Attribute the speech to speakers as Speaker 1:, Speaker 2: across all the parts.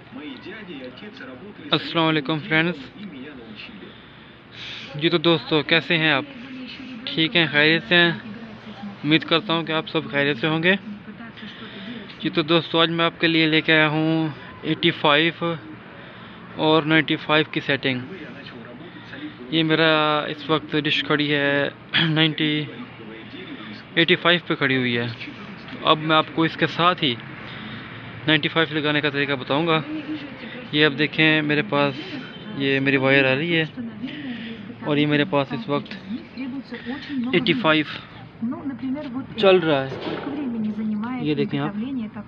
Speaker 1: अस्सलाम वालेकुम फ्रेंड्स। जी तो दोस्तों, कैसे हैं आप? ठीक हैं, खैरियत से हैं? उम्मीद करता हूं कि आप सब खैरियत से होंगे। जी तो दोस्तों, आज मैं आपके लिए लेके आया हूं 85 और 95 की सेटिंग। ये मेरा इस वक्त डिश खड़ी है 85 पे खड़ी हुई है। तो अब मैं आपको इसके साथ ही 95 लगाने का तरीका बताऊंगा। ये अब देखें, मेरे पास ये मेरी वायर आ रही है और ये मेरे पास इस वक्त 85 चल रहा है। ये देखें आप,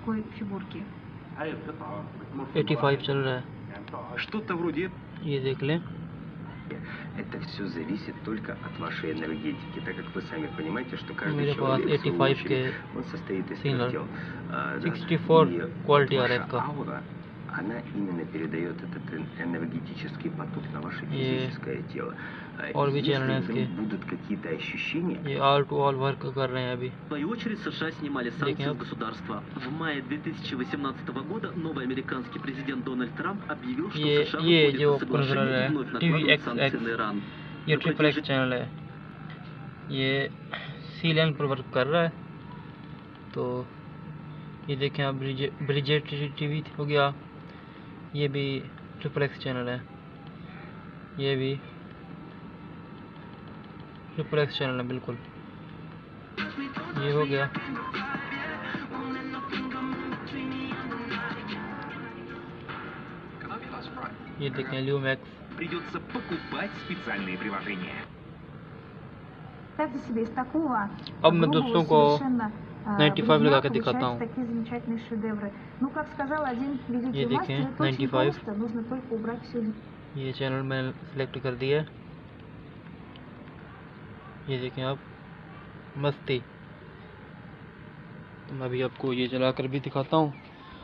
Speaker 1: 85 चल रहा है, ये देख लें।
Speaker 2: Это все зависит только от вашей энергетики, так как вы сами понимаете, что каждый
Speaker 1: मेरे पास
Speaker 2: человек, в свою
Speaker 1: 85 के
Speaker 2: очередь, он состоит из трех тел.
Speaker 1: 64
Speaker 2: И
Speaker 1: क्वालिटी आ रहा है
Speaker 2: ваша
Speaker 1: इसका।
Speaker 2: аура, она именно передает этот энергетический поток на ваше физическое тело.
Speaker 1: और भी चैनल हैं
Speaker 2: Если
Speaker 1: इसके,
Speaker 2: будут какие-то ощущения,
Speaker 1: ये ऑल टू ऑल वर्क कर रहे हैं अभी।
Speaker 3: В свою очередь, США снимали санкции с государства. В мае 2018 года новый американский президент Дональд Трамп объявил, что США выходит из соглашения и вновь накладывает санкции на Иран.
Speaker 1: ये ट्रिपल एक्स चैनल है, ये सी लैंड पर वर्क कर रहा है। तो ये देखें आप, ब्रिजेट टीवी हो गया, ये भी ट्रिपल एक्स चैनल है, ये भी ट्रिपल एक्स चैनल है बिल्कुल। ये हो गया, ये देखें लियो मैक्स।
Speaker 4: Придется покупать специальные приложения.
Speaker 1: अब मैं दोस्तों को 95 लगा के दिखाता हूँ। ये देखें 95, ये चैनल मैंने सेलेक्ट कर दिया है। ये देखें आप, मस्ती। तो मैं अभी आपको ये चला कर भी दिखाता हूँ।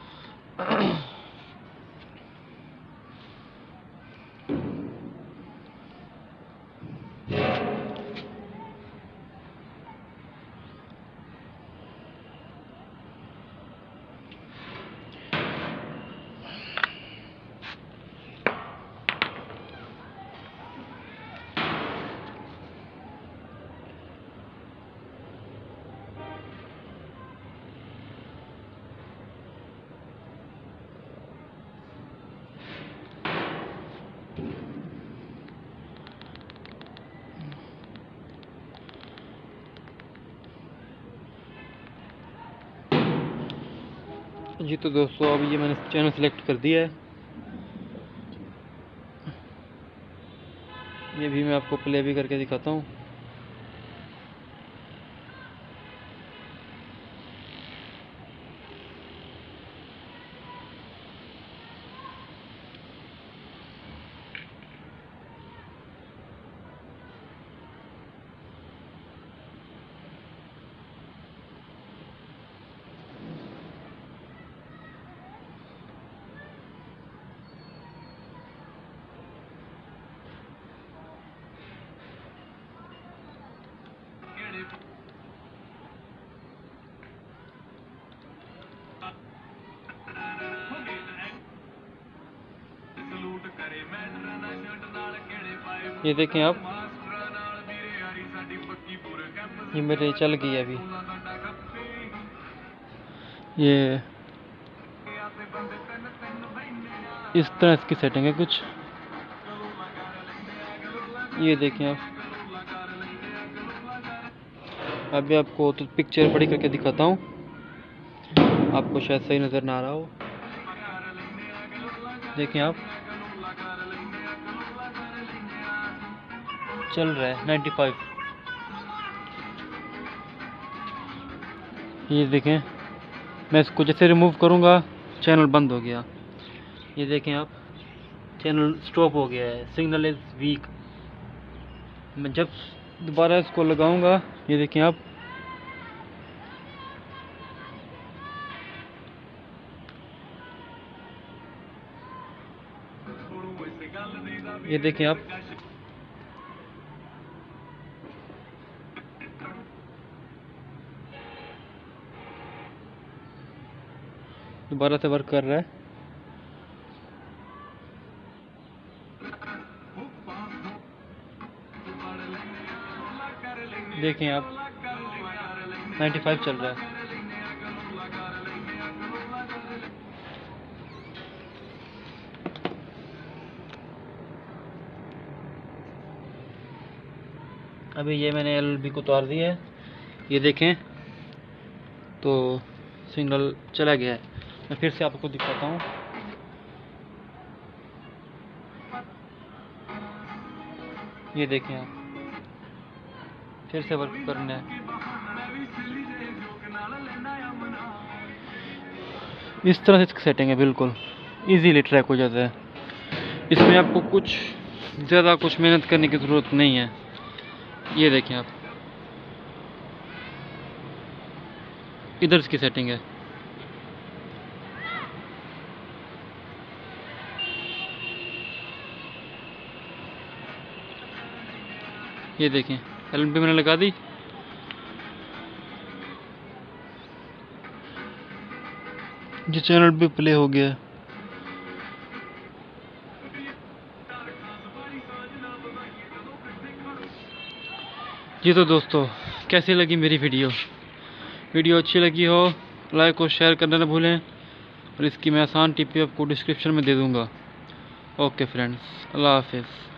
Speaker 1: जी तो दोस्तों, अब ये मैंने चैनल सेलेक्ट कर दिया है। ये भी मैं आपको प्ले भी करके दिखाता हूँ। ये देखें आप, ये मेरे चल गई है अभी। ये इस तरह इसकी सेटिंग है कुछ। ये देखें आप, अभी आपको तो पिक्चर बड़ी करके दिखाता हूँ, आपको शायद सही नज़र ना आ रहा हो। देखें आप, चल रहा है 95। ये देखें, मैं इसको जैसे रिमूव करूँगा चैनल बंद हो गया। ये देखें आप, चैनल स्टॉप हो गया है, सिग्नल इज़ वीक। मैं जब दोबारा इसको लगाऊंगा, ये देखें आप, ये देखें आप, दोबारा से वर्क कर रहा है। देखें आप 95 चल रहा है। अभी ये मैंने LLB को उतार दिया है, ये देखें तो सिग्नल चला गया है। मैं फिर से आपको दिखाता हूँ। ये देखें आप, फिर से वर्क करना है। इस तरह से इसकी सेटिंग है, बिल्कुल इजीली ट्रैक हो जाता है। इसमें आपको कुछ ज़्यादा कुछ मेहनत करने की ज़रूरत नहीं है। ये देखें आप, इधर इसकी सेटिंग है। ये देखें LLB मैंने लगा दी। ये चैनल भी प्ले हो गया। जी तो दोस्तों, कैसी लगी मेरी वीडियो अच्छी लगी हो लाइक और शेयर करना ना भूलें, और इसकी मैं आसान टिप आपको डिस्क्रिप्शन में दे दूंगा। ओके फ्रेंड्स, अल्लाह हाफिज़।